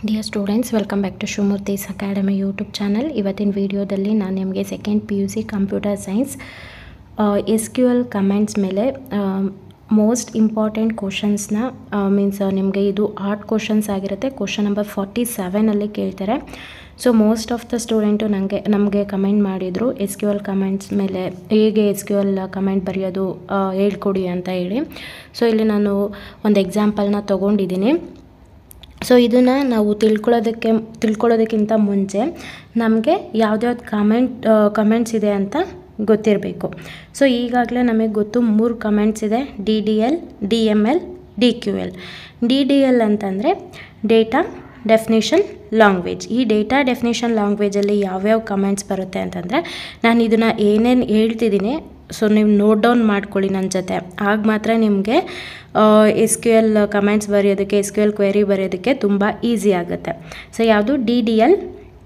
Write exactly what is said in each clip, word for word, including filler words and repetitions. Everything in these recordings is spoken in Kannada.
Dear students, welcome back to Shumurthi's Academy YouTube channel. ಇವತ್ತಿನ ವಿಡಿಯೋದಲ್ಲಿ ನಾನು ನಿಮಗೆ second P U C computer science S Q L comments ಮೇಲೆ ಮೋಸ್ಟ್ ಇಂಪಾರ್ಟೆಂಟ್ ಕ್ವಶನ್ಸ್ನ ಮೀನ್ಸ್ ನಿಮಗೆ ಇದು ಆರ್ಟ್ ಕ್ವಶನ್ಸ್ ಆಗಿರುತ್ತೆ. ಕ್ವಶನ್ ನಂಬರ್ ಫಾರ್ಟಿ ಸೆವೆನಲ್ಲಿ ಕೇಳ್ತಾರೆ. So most of the student ನನಗೆ ನಮಗೆ ಕಮೆಂಟ್ ಮಾಡಿದರು ಎಸ್ ಕ್ಯೂ ಎಲ್ ಕಮೆಂಟ್ಸ್ ಮೇಲೆ ಹೇಗೆ ಎಸ್ ಕ್ಯೂ ಎಲ್ ಕಮೆಂಟ್ ಬರೆಯೋದು ಹೇಳ್ಕೊಡಿ ಅಂತ ಹೇಳಿ. ಸೊ ಇಲ್ಲಿ ನಾನು ಒಂದು ಎಕ್ಸಾಂಪಲ್ನ ತೊಗೊಂಡಿದ್ದೀನಿ. ಸೊ ಇದನ್ನು ನಾವು ತಿಳ್ಕೊಳ್ಳೋದಕ್ಕೆ ತಿಳ್ಕೊಳ್ಳೋದಕ್ಕಿಂತ ಮುಂಚೆ ನಮಗೆ ಯಾವ್ದ್ಯಾವ್ದು ಕಮೆಂಟ್ ಕಮೆಂಟ್ಸ್ ಇದೆ ಅಂತ ಗೊತ್ತಿರಬೇಕು. ಸೊ ಈಗಾಗಲೇ ನಮಗೆ ಗೊತ್ತು ಮೂರು ಕಮೆಂಟ್ಸ್ ಇದೆ, D D L, D M L, D Q L. D D L ಅಂತಂದರೆ ಡೇಟಾ ಡೆಫಿನೇಷನ್ ಲ್ಯಾಂಗ್ವೇಜ್. ಈ ಡೇಟಾ ಡೆಫಿನೇಷನ್ ಲ್ಯಾಂಗ್ವೇಜಲ್ಲಿ ಯಾವ್ಯಾವ ಕಮೆಂಟ್ಸ್ ಬರುತ್ತೆ ಅಂತಂದರೆ ನಾನು ಇದನ್ನು ಏನೇನು ಹೇಳ್ತಿದ್ದೀನಿ ಸೊ ನೀವು ನೋಟ್ ಡೌನ್ ಮಾಡ್ಕೊಳ್ಳಿ ನನ್ನ ಜೊತೆ. ಆಗ ಮಾತ್ರ ನಿಮಗೆ ಎಸ್ ಕ್ಯೂ ಎಲ್ ಕಮೆಂಟ್ಸ್ ಬರೆಯೋದಕ್ಕೆ, ಎಸ್ ಕ್ಯೂ ಎಲ್ ಕ್ವೆರಿ ಬರೆಯೋದಕ್ಕೆ ತುಂಬ ಈಸಿ ಆಗುತ್ತೆ. ಸೊ ಯಾವುದು ಡಿ ಡಿ ಎಲ್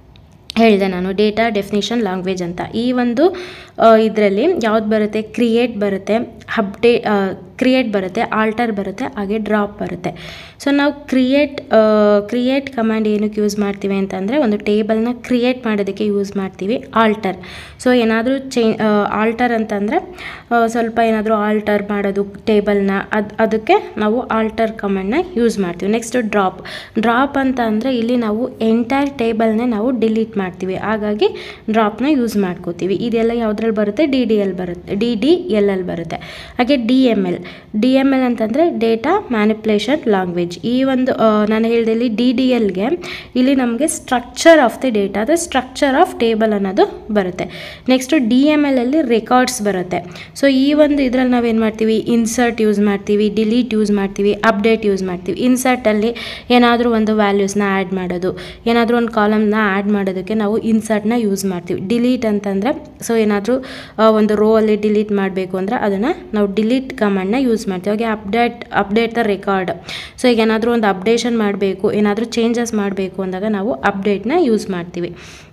ಹೇಳಿದೆ ನಾನು, ಡೇಟಾ ಡೆಫಿನೇಷನ್ ಲ್ಯಾಂಗ್ವೇಜ್ ಅಂತ. ಈ ಒಂದು ಇದರಲ್ಲಿ ಯಾವ್ದು ಬರುತ್ತೆ, ಕ್ರಿಯೇಟ್ ಬರುತ್ತೆ, ಅಪ್ಡೇ ಕ್ರಿಯೇಟ್ ಬರುತ್ತೆ, ಆಲ್ಟರ್ ಬರುತ್ತೆ, ಹಾಗೆ ಡ್ರಾಪ್ ಬರುತ್ತೆ. ಸೊ ನಾವು ಕ್ರಿಯೇಟ್ ಕ್ರಿಯೇಟ್ ಕಮಾಂಡ್ ಏನಕ್ಕೆ ಯೂಸ್ ಮಾಡ್ತೀವಿ ಅಂತಂದರೆ ಒಂದು ಟೇಬಲ್ನ ಕ್ರಿಯೇಟ್ ಮಾಡೋದಕ್ಕೆ ಯೂಸ್ ಮಾಡ್ತೀವಿ. ಆಲ್ಟರ್, ಸೊ ಏನಾದರೂ ಚೇ ಆಲ್ಟರ್ ಅಂತಂದರೆ ಸ್ವಲ್ಪ ಏನಾದರೂ ಆಲ್ಟರ್ ಮಾಡೋದು ಟೇಬಲ್ನ, ಅದು ಅದಕ್ಕೆ ನಾವು ಆಲ್ಟರ್ ಕಮಾಂಡ್ನ ಯೂಸ್ ಮಾಡ್ತೀವಿ. Next drop. ಡ್ರಾಪ್ ಅಂತ ಅಂದರೆ ಇಲ್ಲಿ ನಾವು ಎಂಟೈರ್ ಟೇಬಲ್ನೇ ನಾವು ಡಿಲೀಟ್ ಮಾಡ್ತೀವಿ, ಹಾಗಾಗಿ ಡ್ರಾಪ್ನ ಯೂಸ್ ಮಾಡ್ಕೋತೀವಿ. ಇದೆಲ್ಲ ಯಾವುದ್ರಲ್ಲಿ ಬರುತ್ತೆ, ಡಿ ಡಿ ಎಲ್ ಬರುತ್ತೆ, ಡಿ ಡಿ ಎಲ್ ಎಲ್ ಬರುತ್ತೆ. ಹಾಗೆ D M L. D M L ಅಂತಂದರೆ ಡೇಟಾ ಮ್ಯಾನಿಪ್ಯುಲೇಷನ್ ಲ್ಯಾಂಗ್ವೇಜ್. ಈ ಒಂದು ನಾನು ಹೇಳಿದೆ ಇಲ್ಲಿ ಡಿ ಡಿ ಎಲ್ಗೆ ಇಲ್ಲಿ ನಮಗೆ ಸ್ಟ್ರಕ್ಚರ್ ಆಫ್ ದಿ ಡೇಟಾ, ಅಂದರೆ ಸ್ಟ್ರಕ್ಚರ್ ಆಫ್ ಟೇಬಲ್ ಅನ್ನೋದು ಬರುತ್ತೆ. ನೆಕ್ಸ್ಟು ಡಿ ಎಮ್ ಎಲ್ ಅಲ್ಲಿ ರೆಕಾರ್ಡ್ಸ್ ಬರುತ್ತೆ. ಸೊ ಈ ಒಂದು ಇದರಲ್ಲಿ ನಾವೇನು ಮಾಡ್ತೀವಿ, ಇನ್ಸರ್ಟ್ ಯೂಸ್ ಮಾಡ್ತೀವಿ, ಡಿಲೀಟ್ ಯೂಸ್ ಮಾಡ್ತೀವಿ, ಅಪ್ಡೇಟ್ ಯೂಸ್ ಮಾಡ್ತೀವಿ. ಇನ್ಸರ್ಟಲ್ಲಿ ಏನಾದರೂ ಒಂದು ವ್ಯಾಲ್ಯೂಸ್ನ ಆ್ಯಡ್ ಮಾಡೋದು, ಏನಾದರೂ ಒಂದು ಕಾಲಮ್ನ ಆ್ಯಡ್ ಮಾಡೋದಕ್ಕೆ ನಾವು ಇನ್ಸರ್ಟ್ನ ಯೂಸ್ ಮಾಡ್ತೀವಿ. ಡಿಲೀಟ್ ಅಂತಂದರೆ ಸೊ ಏನಾದರೂ ಒಂದು ರೋ ಅಲ್ಲಿ ಡಿಲೀಟ್ ಮಾಡಬೇಕು ಅಂದರೆ ಅದನ್ನು ನಾವು ಡಿಲೀಟ್ ಕಮಾಂಡ್ನ ಯೂಸ್ ಮಾಡ್ತೀವಿ. ಹಾಗೆ update update the record. So ಈಗ ಏನಾದರೂ ಒಂದು ಅಪ್ಡೇಷನ್ ಮಾಡಬೇಕು, ಏನಾದರೂ ಚೇಂಜಸ್ ಮಾಡಬೇಕು ಅಂದಾಗ ನಾವು ಅಪ್ಡೇಟ್ನ ಯೂಸ್ ಮಾಡ್ತೀವಿ.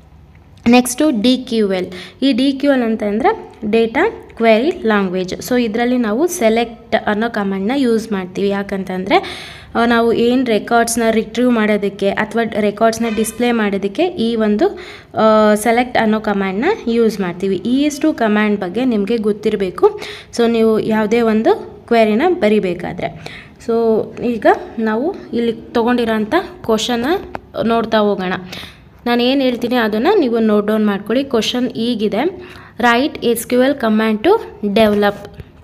Next D Q L. ಈ ಡಿ ಕ್ಯೂ ಎಲ್ ಅಂತಂದರೆ ಡೇಟಾ ಕ್ವೆರಿ ಲ್ಯಾಂಗ್ವೇಜ್. ಸೊ ಇದರಲ್ಲಿ ನಾವು ಸೆಲೆಕ್ಟ್ ಅನ್ನೋ ಕಮಾಂಡ್ನ ಯೂಸ್ ಮಾಡ್ತೀವಿ. ಯಾಕಂತಂದರೆ ನಾವು ಏನು ರೆಕಾರ್ಡ್ಸ್ನ ರಿಟ್ರೀವ್ ಮಾಡೋದಕ್ಕೆ ಅಥವಾ ರೆಕಾರ್ಡ್ಸ್ನ ಡಿಸ್ಪ್ಲೇ ಮಾಡೋದಕ್ಕೆ ಈ ಒಂದು ಸೆಲೆಕ್ಟ್ ಅನ್ನೋ ಕಮಾಂಡ್ನ ಯೂಸ್ ಮಾಡ್ತೀವಿ. ಈ ಇಷ್ಟು ಕಮಾಂಡ್ ಬಗ್ಗೆ ನಿಮಗೆ ಗೊತ್ತಿರಬೇಕು. ಸೊ ನೀವು ಯಾವುದೇ ಒಂದು ಕ್ವೆರಿನ ಬರಿಬೇಕಾದ್ರೆ. ಸೊ ಈಗ ನಾವು ಇಲ್ಲಿ ತೊಗೊಂಡಿರೋಂಥ ಕ್ವಶನ್ನ ನೋಡ್ತಾ ಹೋಗೋಣ. ನಾನು ಏನು ಹೇಳ್ತೀನಿ ಅದನ್ನು ನೀವು ನೋಟ್ ಡೌನ್ ಮಾಡ್ಕೊಳ್ಳಿ. ಕ್ವಶನ್ ಈಗಿದೆ, write S Q L command to develop.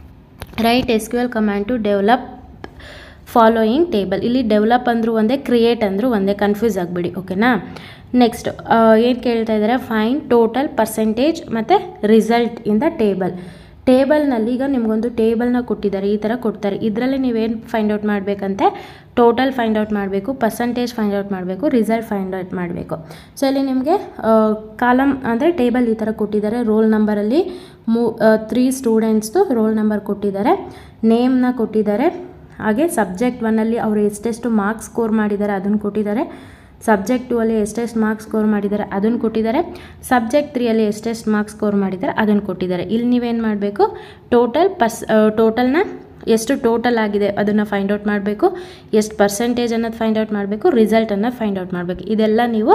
Write S Q L command to develop following table. ಇಲ್ಲಿ ಡೆವಲಪ್ ಅಂದರೂ ಒಂದೇ, ಕ್ರಿಯೇಟ್ ಅಂದರೂ ಒಂದೇ, ಕನ್ಫ್ಯೂಸ್ ಆಗಿಬಿಡಿ, ಓಕೆನಾ. ನೆಕ್ಸ್ಟ್ ಏನು ಕೇಳ್ತಾ ಇದ್ದಾರೆ, ಫೈನ್ ಟೋಟಲ್ ಪರ್ಸೆಂಟೇಜ್ ಮತ್ತು ರಿಸಲ್ಟ್ ಇನ್ ದ ಟೇಬಲ್. ಟೇಬಲ್ನಲ್ಲಿ ಈಗ ನಿಮಗೊಂದು ಟೇಬಲ್ನ ಕೊಟ್ಟಿದ್ದಾರೆ, ಈ ಥರ ಕೊಡ್ತಾರೆ. ಇದರಲ್ಲಿ ನೀವೇನು ಫೈಂಡ್ ಔಟ್ ಮಾಡಬೇಕಂತೆ, ಟೋಟಲ್ ಫೈಂಡ್ ಔಟ್ ಮಾಡಬೇಕು, ಪರ್ಸೆಂಟೇಜ್ ಫೈಂಡ್ ಔಟ್ ಮಾಡಬೇಕು, ರಿಸಲ್ಟ್ ಫೈಂಡ್ ಔಟ್ ಮಾಡಬೇಕು. ಸೊ ಇಲ್ಲಿ ನಿಮಗೆ ಕಾಲಮ್ ಅಂದರೆ ಟೇಬಲ್ ಈ ಥರ ಕೊಟ್ಟಿದ್ದಾರೆ. ರೋಲ್ ನಂಬರಲ್ಲಿ ಮೂ ತ್ರೀ ಸ್ಟೂಡೆಂಟ್ಸ್ದು ರೋಲ್ ನಂಬರ್ ಕೊಟ್ಟಿದ್ದಾರೆ, ನೇಮ್ನ ಕೊಟ್ಟಿದ್ದಾರೆ, ಹಾಗೆ ಸಬ್ಜೆಕ್ಟ್ ಒನ್ನಲ್ಲಿ ಅವರು ಎಷ್ಟೆಷ್ಟು ಮಾರ್ಕ್ಸ್ ಸ್ಕೋರ್ ಮಾಡಿದ್ದಾರೆ ಅದನ್ನು ಕೊಟ್ಟಿದ್ದಾರೆ, ಸಬ್ಜೆಕ್ಟ್ ಟೂ ಅಲ್ಲಿ ಎಷ್ಟೆಷ್ಟು ಮಾರ್ಕ್ಸ್ ಸ್ಕೋರ್ ಮಾಡಿದ್ದಾರೆ ಅದನ್ನು ಕೊಟ್ಟಿದ್ದಾರೆ, ಸಬ್ಜೆಕ್ಟ್ ತ್ರೀಯಲ್ಲಿ ಎಷ್ಟೆಷ್ಟು ಮಾರ್ಕ್ಸ್ ಸ್ಕೋರ್ ಮಾಡಿದ್ದಾರೆ ಅದನ್ನು ಕೊಟ್ಟಿದ್ದಾರೆ. ಇಲ್ಲಿ ನೀವೇನು ಮಾಡಬೇಕು, ಟೋಟಲ್ ಪರ್ಸ್ ಟೋಟಲ್ನ ಎಷ್ಟು ಟೋಟಲ್ ಆಗಿದೆ ಅದನ್ನು ಫೈಂಡ್ ಔಟ್ ಮಾಡಬೇಕು, ಎಷ್ಟು ಪರ್ಸೆಂಟೇಜ್ ಅನ್ನೋದು ಫೈಂಡ್ ಔಟ್ ಮಾಡಬೇಕು, ರಿಸಲ್ಟ್ ಅನ್ನೋದು ಫೈಂಡ್ ಔಟ್ ಮಾಡಬೇಕು. ಇದೆಲ್ಲ ನೀವು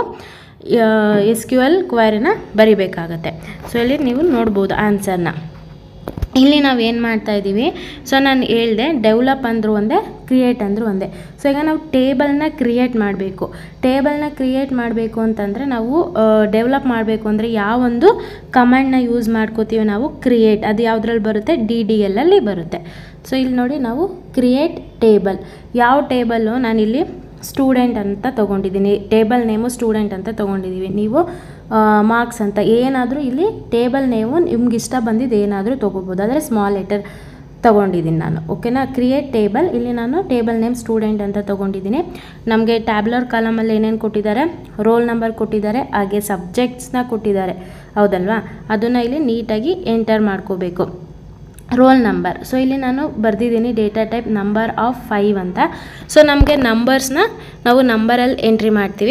ಎಸ್ ಕ್ಯೂ ಎಲ್ ಕ್ವೆರಿನ ಬರಿಬೇಕಾಗತ್ತೆ. ಸೊ ಇಲ್ಲಿ ನೀವು ನೋಡ್ಬೋದು ಆನ್ಸರ್ನ. ಇಲ್ಲಿ ನಾವು ಏನು ಮಾಡ್ತಾಯಿದ್ದೀವಿ, ಸೊ ನಾನು ಹೇಳಿದೆ ಡೆವಲಪ್ ಅಂದರೂ ಒಂದೇ, ಕ್ರಿಯೇಟ್ ಅಂದರೂ ಒಂದೇ. ಸೊ ಈಗ ನಾವು ಟೇಬಲ್ನ ಕ್ರಿಯೇಟ್ ಮಾಡಬೇಕು. ಟೇಬಲ್ನ ಕ್ರಿಯೇಟ್ ಮಾಡಬೇಕು ಅಂತಂದರೆ ನಾವು ಡೆವಲಪ್ ಮಾಡಬೇಕು ಅಂದರೆ ಯಾವೊಂದು ಕಮಾಂಡ್ನ ಯೂಸ್ ಮಾಡ್ಕೋತೀವಿ ನಾವು, ಕ್ರಿಯೇಟ್. ಅದು ಯಾವುದ್ರಲ್ಲಿ ಬರುತ್ತೆ, ಡಿ ಡಿ ಎಲ್ಲಲ್ಲಿ ಬರುತ್ತೆ. ಸೊ ಇಲ್ಲಿ ನೋಡಿ ನಾವು ಕ್ರಿಯೇಟ್ ಟೇಬಲ್. ಯಾವ ಟೇಬಲ್ಲು, ನಾನಿಲ್ಲಿ ಸ್ಟೂಡೆಂಟ್ ಅಂತ ತೊಗೊಂಡಿದ್ದೀನಿ, ಟೇಬಲ್ ನೇಮು ಸ್ಟೂಡೆಂಟ್ ಅಂತ ತೊಗೊಂಡಿದ್ದೀವಿ. ನೀವು ಮಾರ್ಕ್ಸ್ ಅಂತ ಏನಾದರೂ ಇಲ್ಲಿ ಟೇಬಲ್ ನೇಮು ನಿಮ್ಗೆ ಇಷ್ಟ ಬಂದಿದ್ದು ಏನಾದರೂ ತೊಗೋಬೋದು, ಆದರೆ ಸ್ಮಾಲ್ ಲೆಟರ್ ತೊಗೊಂಡಿದ್ದೀನಿ ನಾನು, ಓಕೆನಾ. Create table. ಇಲ್ಲಿ ನಾನು ಟೇಬಲ್ ನೇಮ್ ಸ್ಟೂಡೆಂಟ್ ಅಂತ ತೊಗೊಂಡಿದ್ದೀನಿ. ನಮಗೆ ಟ್ಯಾಬ್ಲರ್ ಕಾಲಮಲ್ಲಿ ಏನೇನು ಕೊಟ್ಟಿದ್ದಾರೆ, ರೋಲ್ ನಂಬರ್ ಕೊಟ್ಟಿದ್ದಾರೆ, ಹಾಗೆ ಸಬ್ಜೆಕ್ಟ್ಸ್ನ ಕೊಟ್ಟಿದ್ದಾರೆ, ಹೌದಲ್ವಾ. ಅದನ್ನು ಇಲ್ಲಿ ನೀಟಾಗಿ ಎಂಟರ್ ಮಾಡ್ಕೋಬೇಕು. Roll number. ಸೊ ಇಲ್ಲಿ ನಾನು ಬರೆದಿದ್ದೀನಿ data type number of five ಅಂತ. ಸೊ ನಮಗೆ ನಂಬರ್ಸ್ನ ನಾವು ನಂಬರಲ್ಲಿ ಎಂಟ್ರಿ ಮಾಡ್ತೀವಿ.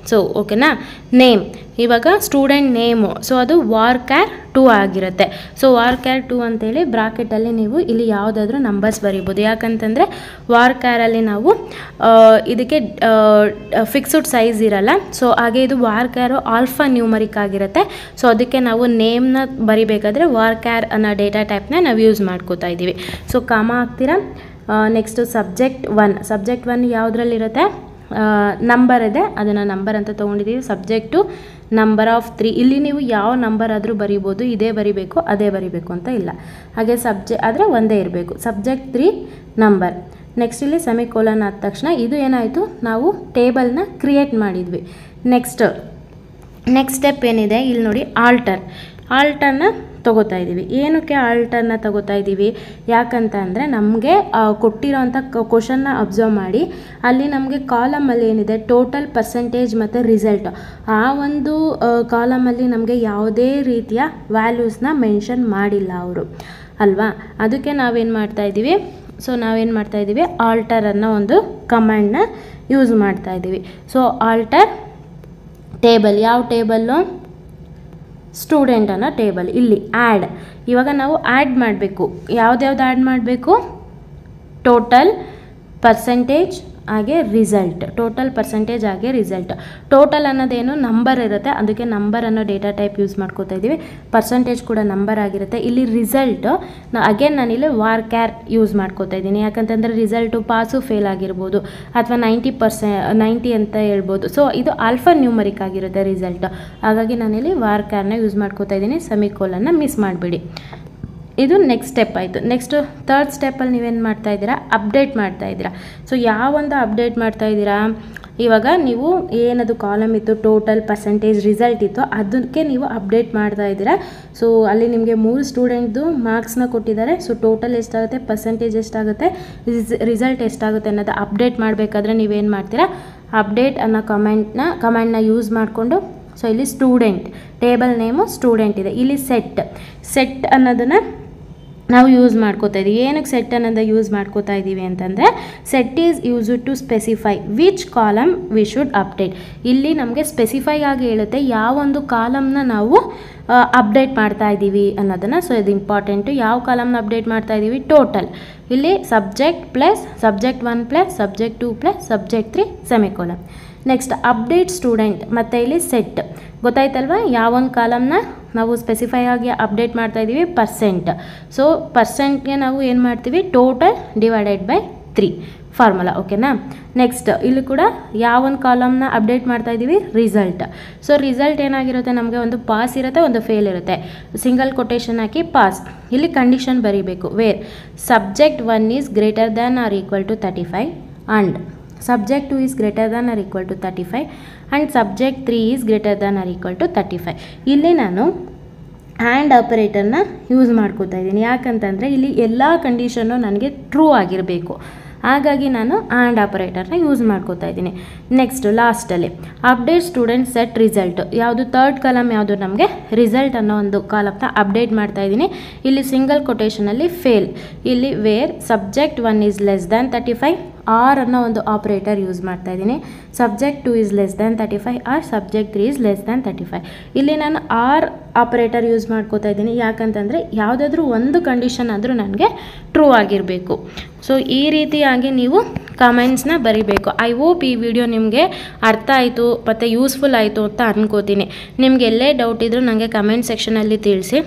ಸೊ ಓಕೆನಾ. ನೇಮ್ ಇವಾಗ ಸ್ಟೂಡೆಂಟ್ ನೇಮು, ಸೊ ಅದು ವಾರ್ ಕ್ಯಾರ್ ಟೂ ಆಗಿರುತ್ತೆ. ಸೊ ವಾರ್ ಕ್ಯಾರ್ ಟೂ ಅಂತೇಳಿ ಬ್ರಾಕೆಟಲ್ಲಿ ನೀವು ಇಲ್ಲಿ ಯಾವುದಾದ್ರೂ ನಂಬರ್ಸ್ ಬರೀಬೋದು. ಯಾಕಂತಂದರೆ ವಾರ್ ಕ್ಯಾರಲ್ಲಿ ನಾವು ಇದಕ್ಕೆ ಫಿಕ್ಸ್ಡ್ ಸೈಜ್ ಇರಲ್ಲ. ಸೊ ಹಾಗೆ ಇದು ವಾರ್ ಕ್ಯಾರು ಆಲ್ಫಾ ನ್ಯೂಮರಿಕ್ ಆಗಿರುತ್ತೆ. ಸೊ ಅದಕ್ಕೆ ನಾವು ನೇಮ್ನ ಬರಿಬೇಕಾದ್ರೆ ವಾರ್ ಕ್ಯಾರ್ ಅನ್ನೋ ಡೇಟಾ ಟೈಪ್ನ ನಾವು ಯೂಸ್ ಮಾಡ್ಕೋತಾ ಇದ್ದೀವಿ. ಸೊ ಕಾಮ ಹಾಕ್ತೀರಾ. Next subject one, subject one ಯಾವುದ್ರಲ್ಲಿರುತ್ತೆ, ನಂಬರ್ ಇದೆ, ಅದನ್ನು ನಂಬರ್ ಅಂತ ತೊಗೊಂಡಿದ್ದೀವಿ. ಸಬ್ಜೆಕ್ಟು ನಂಬರ್ ಆಫ್ ತ್ರೀ, ಇಲ್ಲಿ ನೀವು ಯಾವ ನಂಬರ್ ಆದರೂ ಬರಿಬೋದು, ಇದೇ ಬರಿಬೇಕು ಅದೇ ಬರಿಬೇಕು ಅಂತ ಇಲ್ಲ. ಹಾಗೆ ಸಬ್ಜೆಕ್ಟ್ ಆದರೆ ಒಂದೇ ಇರಬೇಕು. Subject three number. ನೆಕ್ಸ್ಟ್ ಇಲ್ಲಿ ಸೆಮಿಕೋಲನ್ ಆದ ತಕ್ಷಣ ಇದು ಏನಾಯಿತು, ನಾವು ಟೇಬಲ್ನ ಕ್ರಿಯೇಟ್ ಮಾಡಿದ್ವಿ. ನೆಕ್ಸ್ಟ್ ನೆಕ್ಸ್ಟ್ ಸ್ಟೆಪ್ ಏನಿದೆ ಇಲ್ಲಿ ನೋಡಿ, ಆಲ್ಟರ್. ಆಲ್ಟರ್ನ ತೊಗೋತಾ ಇದ್ದೀವಿ. ಏನಕ್ಕೆ ಆಲ್ಟರ್ನ ತೊಗೋತಾ ಇದ್ದೀವಿ, ಯಾಕಂತ ಅಂದರೆ ನಮಗೆ ಕೊಟ್ಟಿರೋಂಥ ಕ್ವಶನ್ನ ಅಬ್ಸರ್ವ್ ಮಾಡಿ ಅಲ್ಲಿ ನಮಗೆ ಕಾಲಮಲ್ಲಿ ಏನಿದೆ ಟೋಟಲ್ ಪರ್ಸೆಂಟೇಜ್ ಮತ್ತು ರಿಸಲ್ಟ್, ಆ ಒಂದು ಕಾಲಮಲ್ಲಿ ನಮಗೆ ಯಾವುದೇ ರೀತಿಯ ವ್ಯಾಲ್ಯೂಸ್ನ ಮೆನ್ಷನ್ ಮಾಡಿಲ್ಲ ಅವರು ಅಲ್ವಾ. ಅದಕ್ಕೆ ನಾವೇನು ಮಾಡ್ತಾಯಿದ್ದೀವಿ, ಸೊ ನಾವೇನು ಮಾಡ್ತಾಯಿದ್ದೀವಿ ಆಲ್ಟರ್ ಅನ್ನೋ ಒಂದು ಕಮಾಂಡ್ನ ಯೂಸ್ ಮಾಡ್ತಾಯಿದ್ದೀವಿ. ಸೊ ಆಲ್ಟರ್ ಟೇಬಲ್, ಯಾವ ಟೇಬಲ್ಲು, ಸ್ಟೂಡೆಂಟ್ ಅನ್ನೋ ಟೇಬಲ್. ಇಲ್ಲಿ ಆ್ಯಡ್, ಇವಾಗ ನಾವು ಆ್ಯಡ್ ಮಾಡಬೇಕು. ಯಾವ್ದ್ಯಾವ್ದು ಆ್ಯಡ್ ಮಾಡಬೇಕು, ಟೋಟಲ್ ಪರ್ಸೆಂಟೇಜ್ ಹಾಗೆ ರಿಸಲ್ಟ್. ಟೋಟಲ್ ಪರ್ಸೆಂಟೇಜ್ ಹಾಗೆ ರಿಸಲ್ಟ್. ಟೋಟಲ್ ಅನ್ನೋದೇನು ನಂಬರ್ ಇರುತ್ತೆ, ಅದಕ್ಕೆ ನಂಬರ್ ಅನ್ನೋ ಡೇಟಾ ಟೈಪ್ ಯೂಸ್ ಮಾಡ್ಕೋತಾ ಇದ್ದೀವಿ. ಪರ್ಸೆಂಟೇಜ್ ಕೂಡ ನಂಬರ್ ಆಗಿರುತ್ತೆ. ಇಲ್ಲಿ ರಿಸಲ್ಟ್ ಅಗೇನ್ ನಾನಿಲ್ಲಿ ವಾರ್ ಕ್ಯಾರ್ ಯೂಸ್ ಮಾಡ್ಕೋತಾ ಇದ್ದೀನಿ. ಯಾಕಂತಂದರೆ ರಿಸಲ್ಟು ಪಾಸು ಫೇಲ್ ಆಗಿರ್ಬೋದು ಅಥವಾ ನೈಂಟಿ ಪರ್ಸೆ ನೈಂಟಿ ಅಂತ ಹೇಳ್ಬೋದು. ಸೊ ಇದು ಆಲ್ಫಾ ನ್ಯೂಮರಿಕ್ ಆಗಿರುತ್ತೆ ರಿಸಲ್ಟ್. ಹಾಗಾಗಿ ನಾನಿಲ್ಲಿ ವಾರ್ ಕ್ಯಾರ್ನ ಯೂಸ್ ಮಾಡ್ಕೋತಾ ಇದ್ದೀನಿ. ಸೆಮಿಕೋಲನ್ನ ಮಿಸ್ ಮಾಡಿಬಿಡಿ. ಇದು ನೆಕ್ಸ್ಟ್ ಸ್ಟೆಪ್ ಆಯಿತು. ನೆಕ್ಸ್ಟು ಥರ್ಡ್ ಸ್ಟೆಪ್ಪಲ್ಲಿ ನೀವೇನು ಮಾಡ್ತಾಯಿದ್ದೀರಾ, ಅಪ್ಡೇಟ್ ಮಾಡ್ತಾಯಿದ್ದೀರಾ. ಸೊ ಯಾವೊಂದು ಅಪ್ಡೇಟ್ ಮಾಡ್ತಾಯಿದ್ದೀರಾ, ಇವಾಗ ನೀವು ಏನದು ಕಾಲಮ್ ಇತ್ತು, ಟೋಟಲ್ ಪರ್ಸೆಂಟೇಜ್ ರಿಸಲ್ಟ್ ಇತ್ತು, ಅದಕ್ಕೆ ನೀವು ಅಪ್ಡೇಟ್ ಮಾಡ್ತಾ ಇದ್ದೀರಾ. ಸೊ ಅಲ್ಲಿ ನಿಮಗೆ ಮೂರು ಸ್ಟೂಡೆಂಟ್ದು ಮಾರ್ಕ್ಸ್ನ ಕೊಟ್ಟಿದ್ದಾರೆ. ಸೊ ಟೋಟಲ್ ಎಷ್ಟಾಗುತ್ತೆ, ಪರ್ಸೆಂಟೇಜ್ ಎಷ್ಟಾಗುತ್ತೆ, ರಿಸಲ್ಟ್ ಎಷ್ಟಾಗುತ್ತೆ ಅನ್ನೋದು ಅಪ್ಡೇಟ್ ಮಾಡಬೇಕಾದ್ರೆ ನೀವೇನು ಮಾಡ್ತೀರಾ, ಅಪ್ಡೇಟ್ ಅನ್ನೋ ಕಮೆಂಟ್ನ ಕಮೆಂಟ್ನ ಯೂಸ್ ಮಾಡಿಕೊಂಡು, ಸೊ ಇಲ್ಲಿ ಸ್ಟೂಡೆಂಟ್ ಟೇಬಲ್ ನೇಮು ಸ್ಟೂಡೆಂಟ್ ಇದೆ. ಇಲ್ಲಿ ಸೆಟ್ ಸೆಟ್ ಅನ್ನೋದನ್ನು ನಾವು ಯೂಸ್ ಮಾಡ್ಕೋತಾ ಇದ್ದೀವಿ. ಏನಕ್ಕೆ ಸೆಟ್ ಅನ್ನೋದು ಯೂಸ್ ಮಾಡ್ಕೋತಾ ಇದ್ದೀವಿ ಅಂತಂದರೆ, set is use to specify which column we should update. ಇಲ್ಲಿ ನಮಗೆ ಸ್ಪೆಸಿಫೈ ಆಗಿ ಹೇಳುತ್ತೆ ಯಾವೊಂದು ಕಾಲಮ್ನ ನಾವು ಅಪ್ಡೇಟ್ ಮಾಡ್ತಾ ಇದ್ದೀವಿ ಅನ್ನೋದನ್ನು. ಸೊ ಇದು ಇಂಪಾರ್ಟೆಂಟು. ಯಾವ ಕಾಲಮ್ನ ಅಪ್ಡೇಟ್ ಮಾಡ್ತಾ ಇದ್ದೀವಿ, ಟೋಟಲ್. ಇಲ್ಲಿ subject plus subject one plus subject two plus subject three semicolon. Next update student, ಮತ್ತು ಇಲ್ಲಿ ಸೆಟ್. ಗೊತ್ತಾಯ್ತಲ್ವ, ಯಾವೊಂದು ಕಾಲಮ್ನ ನಾವು ಸ್ಪೆಸಿಫೈ ಆಗಿ ಅಪ್ಡೇಟ್ ಮಾಡ್ತಾ ಇದ್ದೀವಿ, ಪರ್ಸೆಂಟ್. ಸೊ ಪರ್ಸೆಂಟ್ಗೆ ನಾವು ಏನು ಮಾಡ್ತೀವಿ, total divided by three formula. ಓಕೆನಾ. ನೆಕ್ಸ್ಟ್ ಇಲ್ಲಿ ಕೂಡ ಯಾವೊಂದು ಕಾಲಮ್ನ ಅಪ್ಡೇಟ್ ಮಾಡ್ತಾ ಇದ್ದೀವಿ, ರಿಸಲ್ಟ್. ಸೊ ರಿಸಲ್ಟ್ ಏನಾಗಿರುತ್ತೆ, ನಮಗೆ ಒಂದು ಪಾಸ್ ಇರುತ್ತೆ, ಒಂದು ಫೇಲ್ ಇರುತ್ತೆ. ಸಿಂಗಲ್ ಕೊಟೇಶನ್ ಹಾಕಿ ಪಾಸ್. ಇಲ್ಲಿ ಕಂಡೀಷನ್ ಬರೀಬೇಕು, where subject one is greater than or equal to thirty five and subject two is greater than or equal to thirty-five and subject three is greater than or equal to thirty-five. ಇಲ್ಲಿ ನಾನು ಆ್ಯಂಡ್ ಆಪರೇಟರ್ನ ಯೂಸ್ ಮಾಡ್ಕೋತಾ ಇದ್ದೀನಿ. ಯಾಕಂತಂದರೆ ಇಲ್ಲಿ ಎಲ್ಲ ಕಂಡೀಷನ್ನು ನನಗೆ ಟ್ರೂ ಆಗಿರಬೇಕು. ಹಾಗಾಗಿ ನಾನು ಆ್ಯಂಡ್ ಆಪರೇಟರ್ನ ಯೂಸ್ ಮಾಡ್ಕೋತಾ ಇದ್ದೀನಿ. ನೆಕ್ಸ್ಟು ಲಾಸ್ಟಲ್ಲಿ ಅಪ್ಡೇಟ್ ಸ್ಟೂಡೆಂಟ್ ಸೆಟ್ ರಿಸಲ್ಟ್. ಯಾವುದು ಥರ್ಡ್ ಕಾಲಮ್ ಯಾವುದು, ನಮಗೆ ರಿಸಲ್ಟ್ ಅನ್ನೋ ಒಂದು ಕಾಲಮ್ನ ಅಪ್ಡೇಟ್ ಮಾಡ್ತಾ ಇದ್ದೀನಿ. ಇಲ್ಲಿ ಸಿಂಗಲ್ ಕೊಟೇಷನಲ್ಲಿ ಫೇಲ್. ಇಲ್ಲಿ where subject one is less than thirty five or ಅನ್ನೋ ಒಂದು ಆಪರೇಟರ್ ಯೂಸ್ ಮಾಡ್ತಾ ಇದ್ದೀನಿ. Subject two is less than thirty five or subject three is less than thirty five. ಇಲ್ಲಿ ನಾನು ಆರ್ ಆಪರೇಟರ್ ಯೂಸ್ ಮಾಡ್ಕೋತಾ ಇದ್ದೀನಿ. ಯಾಕಂತಂದರೆ ಯಾವುದಾದ್ರೂ ಒಂದು ಕಂಡೀಷನ್ ಆದರೂ ನನಗೆ ಟ್ರೂ ಆಗಿರಬೇಕು. ಸೊ ಈ ರೀತಿಯಾಗಿ ನೀವು ಕಮೆಂಟ್ಸ್ನ ಬರಿಬೇಕು. ಐ ಹೋಪ್ ಈ ವಿಡಿಯೋ ನಿಮಗೆ ಅರ್ಥ ಆಯಿತು ಮತ್ತು ಯೂಸ್ಫುಲ್ ಆಯಿತು ಅಂತ ಅಂದ್ಕೋತೀನಿ. ನಿಮ್ಗೆ ಎಲ್ಲೇ ಡೌಟ್ ಇದ್ದರೂ ನನಗೆ ಕಮೆಂಟ್ ಸೆಕ್ಷನಲ್ಲಿ ತಿಳಿಸಿ,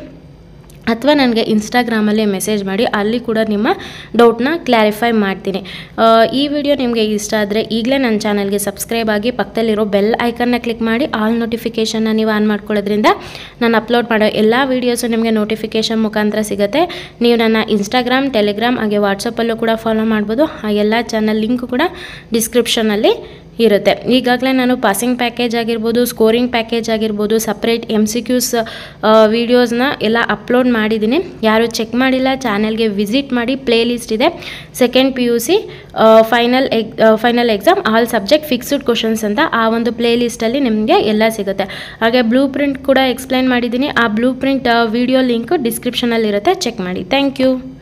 ಅಥವಾ ನನಗೆ ಇನ್ಸ್ಟಾಗ್ರಾಮಲ್ಲಿ ಮೆಸೇಜ್ ಮಾಡಿ, ಅಲ್ಲಿ ಕೂಡ ನಿಮ್ಮ ಡೌಟ್ನ ಕ್ಲಾರಿಫೈ ಮಾಡ್ತೀನಿ. ಈ ವಿಡಿಯೋ ನಿಮಗೆ ಇಷ್ಟ ಆದರೆ ಈಗಲೇ ನನ್ನ ಚಾನಲ್ಗೆ ಸಬ್ಸ್ಕ್ರೈಬ್ ಆಗಿ ಪಕ್ಕದಲ್ಲಿರೋ ಬೆಲ್ ಐಕನ್ನ ಕ್ಲಿಕ್ ಮಾಡಿ ಆಲ್ ನೋಟಿಫಿಕೇಷನ್ನ ನೀವು ಆನ್ ಮಾಡ್ಕೊಳ್ಳೋದ್ರಿಂದ ನಾನು ಅಪ್ಲೋಡ್ ಮಾಡೋ ಎಲ್ಲ ವೀಡಿಯೋಸು ನಿಮಗೆ ನೋಟಿಫಿಕೇಷನ್ ಮುಖಾಂತರ ಸಿಗುತ್ತೆ. ನೀವು ನನ್ನ ಇನ್ಸ್ಟಾಗ್ರಾಮ್, ಟೆಲಿಗ್ರಾಮ್ ಹಾಗೆ ವಾಟ್ಸಪ್ಪಲ್ಲೂ ಕೂಡ ಫಾಲೋ ಮಾಡ್ಬೋದು. ಆ ಎಲ್ಲ ಚಾನಲ್ ಲಿಂಕು ಕೂಡ ಡಿಸ್ಕ್ರಿಪ್ಷನಲ್ಲಿ ಇರುತ್ತೆ. ಈಗಾಗಲೇ ನಾನು ಪಾಸಿಂಗ್ ಪ್ಯಾಕೇಜ್ ಆಗಿರ್ಬೋದು, ಸ್ಕೋರಿಂಗ್ ಪ್ಯಾಕೇಜ್ ಆಗಿರ್ಬೋದು, ಸಪ್ರೇಟ್ ಎಮ್ ಸಿ ಕ್ಯೂಸ್ ವೀಡಿಯೋಸ್ನ ಎಲ್ಲ ಅಪ್ಲೋಡ್ ಮಾಡಿದ್ದೀನಿ. ಯಾರು ಚೆಕ್ ಮಾಡಿಲ್ಲ ಚಾನಲ್ಗೆ ವಿಸಿಟ್ ಮಾಡಿ. ಪ್ಲೇ ಲಿಸ್ಟ್ ಇದೆ. Second P U C final ಎಗ್ final exam all subject fixed questions ಅಂತ ಆ ಒಂದು ಪ್ಲೇ ಲಿಸ್ಟಲ್ಲಿ ನಿಮಗೆ ಎಲ್ಲ ಸಿಗುತ್ತೆ. ಹಾಗೆ ಬ್ಲೂ ಪ್ರಿಂಟ್ ಕೂಡ ಎಕ್ಸ್ಪ್ಲೈನ್ ಮಾಡಿದ್ದೀನಿ. ಆ ಬ್ಲೂ ಪ್ರಿಂಟ್ ವಿಡಿಯೋ ಲಿಂಕ್ ಡಿಸ್ಕ್ರಿಪ್ಷನಲ್ಲಿರುತ್ತೆ, ಚೆಕ್ ಮಾಡಿ. Thank you.